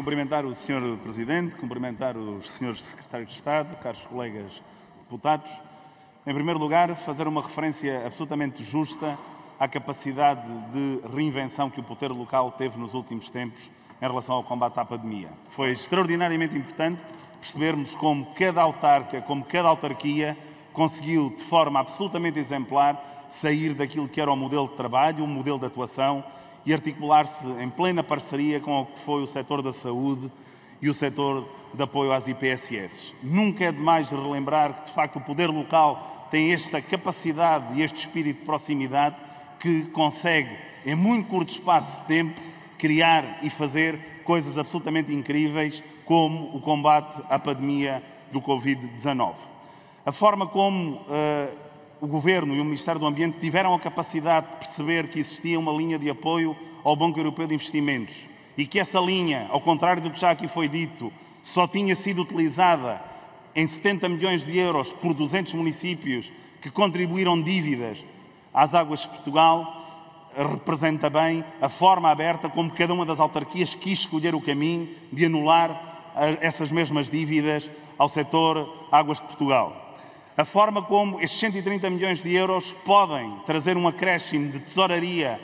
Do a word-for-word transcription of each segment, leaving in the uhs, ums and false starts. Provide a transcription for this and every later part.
Cumprimentar o senhor Presidente, cumprimentar os senhores Secretários de Estado, caros colegas deputados. Em primeiro lugar, fazer uma referência absolutamente justa à capacidade de reinvenção que o poder local teve nos últimos tempos em relação ao combate à pandemia. Foi extraordinariamente importante percebermos como cada autarca, como cada autarquia conseguiu, de forma absolutamente exemplar, sair daquilo que era o modelo de trabalho, o modelo de atuação e articular-se em plena parceria com o que foi o setor da saúde e o setor de apoio às I P S S. Nunca é demais relembrar que, de facto, o poder local tem esta capacidade e este espírito de proximidade que consegue, em muito curto espaço de tempo, criar e fazer coisas absolutamente incríveis, como o combate à pandemia do Covid dezanove. A forma como uh, o Governo e o Ministério do Ambiente tiveram a capacidade de perceber que existia uma linha de apoio ao Banco Europeu de Investimentos e que essa linha, ao contrário do que já aqui foi dito, só tinha sido utilizada em setenta milhões de euros por duzentos municípios que contribuíram dívidas às Águas de Portugal, representa bem a forma aberta como cada uma das autarquias quis escolher o caminho de anular essas mesmas dívidas ao setor Águas de Portugal. A forma como estes cento e trinta milhões de euros podem trazer um acréscimo de tesouraria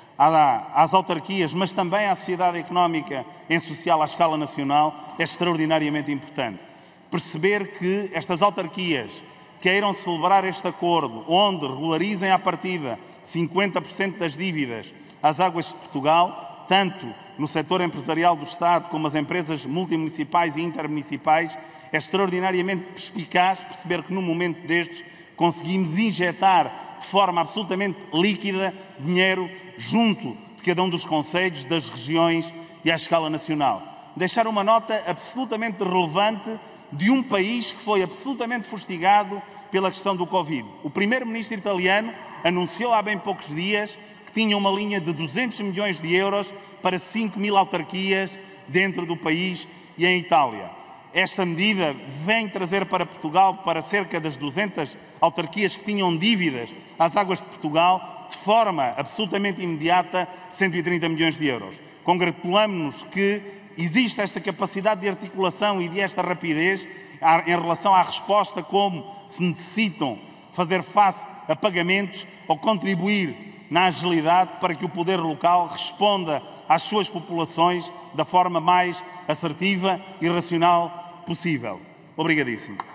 às autarquias, mas também à sociedade económica em social à escala nacional, é extraordinariamente importante. Perceber que estas autarquias queiram celebrar este acordo, onde regularizem à partida cinquenta por cento das dívidas às Águas de Portugal, tanto no setor empresarial do Estado como as empresas multimunicipais e intermunicipais, é extraordinariamente perspicaz perceber que, num momento destes, conseguimos injetar de forma absolutamente líquida dinheiro junto de cada um dos concelhos, das regiões e à escala nacional. Deixar uma nota absolutamente relevante de um país que foi absolutamente fustigado pela questão do Covid. O primeiro-ministro italiano anunciou há bem poucos dias que tinha uma linha de duzentos milhões de euros para cinco mil autarquias dentro do país e em Itália. Esta medida vem trazer para Portugal, para cerca das duzentas autarquias que tinham dívidas às Águas de Portugal, de forma absolutamente imediata, cento e trinta milhões de euros. Congratulamos-nos que existe esta capacidade de articulação e de esta rapidez em relação à resposta, como se necessitam fazer face a pagamentos ou contribuir na agilidade para que o poder local responda às suas populações da forma mais assertiva e racional possível. Obrigadíssimo.